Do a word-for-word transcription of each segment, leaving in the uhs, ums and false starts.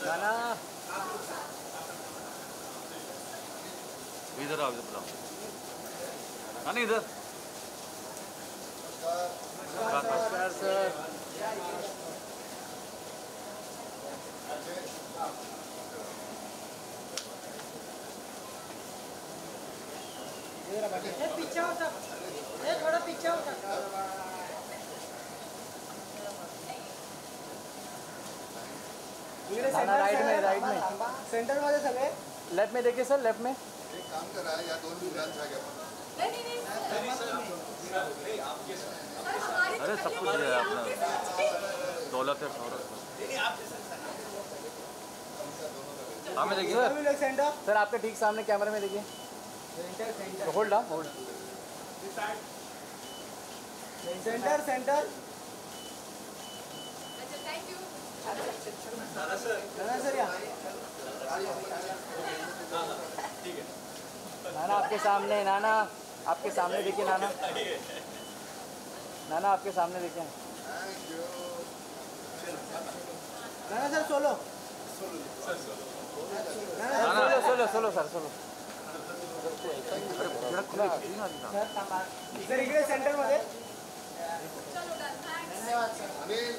गाना इधर आओ, इधर आओ। गाना इधर। नमस्कार सर। पीछे हो सब, थोड़ा पीछे हो सब। राइट में, राइट में, सेंटर मध्ये सगळे। लेफ्ट में देखिए सर, लेफ्ट में। एक काम करा या दोन मुलांचा घ्या पण नहीं नहीं नहीं अरे सब कुछ है अपना, दौलत है शौहरत है। हमें देखिए सर सेंटर सर, आपके ठीक सामने कैमरे में देखिए। Centre centre hold down, hold. Centre centre. अच्छा थैंक यू। नाना सर या नाना आपके सामने, नाना आपके सामने देखिए, नाना नाना आपके सामने देखिए। Nana sir solo. Solo solo solo sir, solo. जरा खुला क्लीन आ दिखा। सर इकडे सेंटर मध्ये। चलो डन, थैंक्स। धन्यवाद सर। अनिल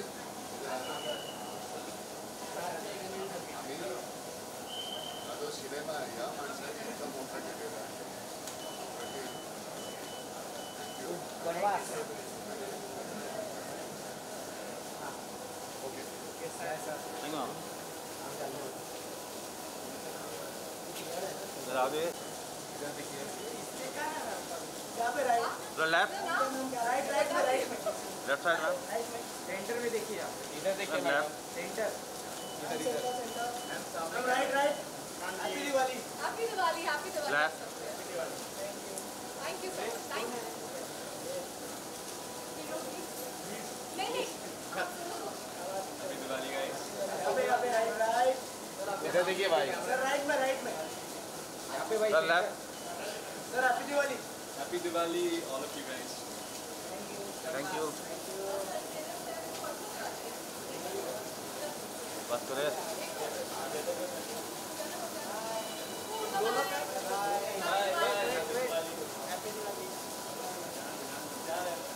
हा जो सिनेमा आहे या माणसाने एकदम मोठा केलेला आहे. धन्यवाद सर। ओके नहीं ना जरा आगे, यहाँ पे राइट जरा लेफ्ट, राइट राइट में राइट में लेफ्ट साइड में, राइट में सेंटर में देखिए आप। इधर देखिए left, centre centre right right. Happy Diwali. Happy Diwali, happy Diwali. Left, thank you so much, thank you. नहीं नहीं हैप्पी दिवाली गाइस। यहाँ पे यहाँ पे राइट राइट। इधर देखिए भाई। सर राइट में राइट में। यहाँ पे भाई। Sir left, sir happy Diwali. Happy Diwali all of you guys. Thank you. बस करे। Bye bye.